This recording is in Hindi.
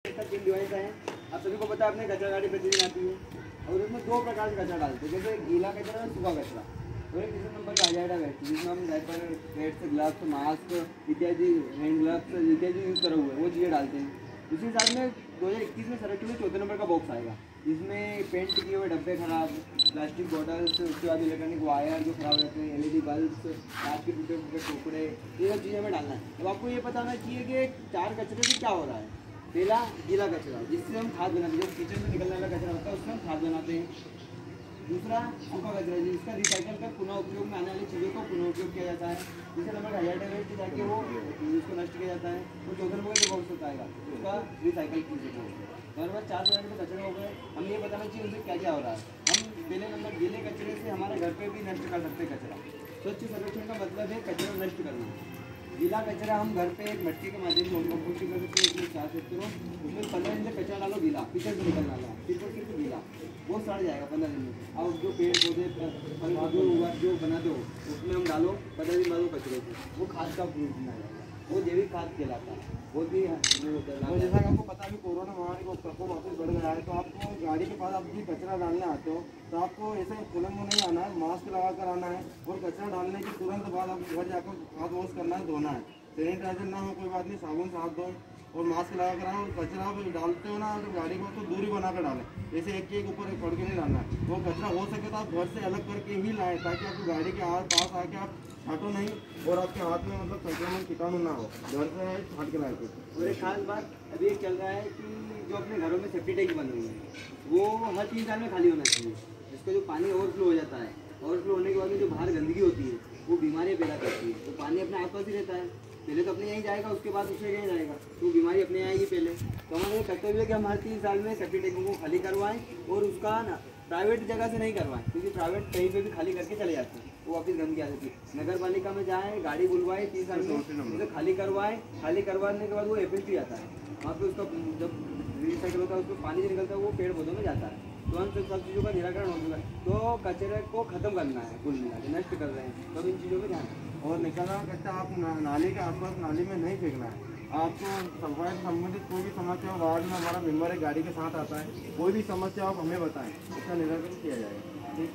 तीन डिवाइस हैं। आप सभी को पता है अपने कचरा गाड़ी प्रतिदिन आती है और उसमें दो प्रकार का कचरा डालते हैं, जैसे गीला कचरा और सूखा कचरा। और एक तीसरे नंबर का हाइड्रा वेस्ट, जिसमें हम डायपर, पेड्स, ग्लव्स, मास्क इत्यादि, हैंड ग्लव्स इत्यादि यूज़ करे हुए वो चीज़ें डालते हैं। उसी हिसाब में 2021 में सर्वेक्षण में चौथे नंबर का बॉक्स आएगा, जिसमें पेंट किए हुए डब्बे खराब, प्लास्टिक बॉटल्स, उसके बाद इलेक्ट्रॉनिक वायर जो खराब रहते हैं, LED बल्ब्स, कांच के टूटे फूटे टुकड़े, ये सब चीज़ें हमें डालना है। अब आपको ये पता होना चाहिए कि चार कचरे से क्या हो रहा है। पहला गीला कचरा, जिससे हम खाद बनाते हैं, जो किचन में निकलने वाला कचरा होता है उससे हम खाद बनाते हैं। दूसरा सूखा कचरा, जिसका रिसाइकल कर पुनः उपयोग में आने वाली चीज़ों को पुनः उपयोग किया जाता है। तीसरा नंबर हाइड्रा वेस्ट, जाके वो उसको नष्ट किया जाता है। और चौथे नंबर का जो बॉक्स होता है उसका रिसाइकल की जाता है। हमारे पास 4 प्रकार के कचरे हो गए। हमें ये बताना चाहिए उनसे क्या क्या हो रहा है। हम पहले नंबर गीले कचरे से हमारे घर पे भी नष्ट कर सकते हैं कचरा। स्वच्छ सर्वेक्षण का मतलब है कचरा नष्ट करना। गीला कचरा हम घर पे एक मट्टी के माध्यम से कंपोस्ट कर सकते हैं, उसमें 4 सकते हो, उसमें 15 दिन से कचरा डालो गीला, पीछे से निकल डाला, सिर्फ गीला, वो सड़ जाएगा 15 दिन में। और जो पेड़ पौधे फल जो हुआ जो बना दो उसमें हम डालो 15 दिन बाद वो कचरे को, वो खाद का उपयोग बना जाएगा, वो जैविक खाद कहलाता है। वो भी तो जैसा कि आपको पता है कोरोना महामारी का प्रकोप वापस बढ़ गया है, तो आपको गाड़ी के पास आप यदि कचरा डालने आते हो तो आपको ऐसे खुले मुँह नहीं आना है, मास्क लगा कर आना है और कचरा डालने के तुरंत बाद आपको घर जाकर हाथ वॉश करना है, धोना है। सैनिटाइजर ना हो कोई बात नहीं, साबुन से हाथ धो और मास्क लगा कर आए। और कचरा आप डालते हो ना तो गाड़ी को तो दूरी बना कर डालें, जैसे एक के ऊपर पड़ के नहीं डालना है। वो कचरा हो सके तो आप घर से अलग करके ही लाएँ, ताकि आपकी गाड़ी के आस पास आके आप छाटो नहीं और आपके हाथ में मतलब संक्रमण कीटाणु ना हो, घर से छाट के लाए। और एक खास बात अभी एक चल रहा है कि जो अपने घरों में सेफ्टी टैंक बन रही है वो हर 3 साल में खाली होना चाहिए। इसका जो पानी ओवरफ्लो हो जाता है, ओवरफ्लो होने के बाद में जो बाहर गंदगी होती है वो बीमारियाँ पैदा करती है। तो पानी अपने आसपास ही रहता है, पहले तो अपने यहीं जाएगा, उसके बाद दूसरे कहीं जाएगा, तो बीमारी अपने आएगी पहले। तो हमारा ये कर्तव्य है कि हम हर 3 साल में सेफ्टी टैंकों को खाली करवाएं और उसका ना प्राइवेट जगह से नहीं करवाएं, क्योंकि प्राइवेट कहीं पे भी खाली करके चले जाते हैं तो वापस गंदगी आ जाती है। नगर पालिका में जाएँ, गाड़ी बुलवाए, 3 साल में उसे खाली करवाएं। खाली करवाने के बाद वो FLT आता है, वहाँ पे उसका जब रिसाइकल होता है उसमें पानी जो निकलता है वो पेड़ पौधों में जाता है। तो हम सब चीज़ों का निराकरण हो चुका है। तो कचरे को ख़त्म करना है, कुल मिला के नष्ट कर रहे हैं, तो इन चीज़ों में ध्यान और निकलना कचरा आप नाली के आसपास नाली में नहीं फेंकना है। आपको सफाई से संबंधित कोई भी समस्या हो, वार्ड में हमारा मेंबर एक गाड़ी के साथ आता है, कोई भी समस्या आप हमें बताएं, इसका निराकरण किया जाएगा।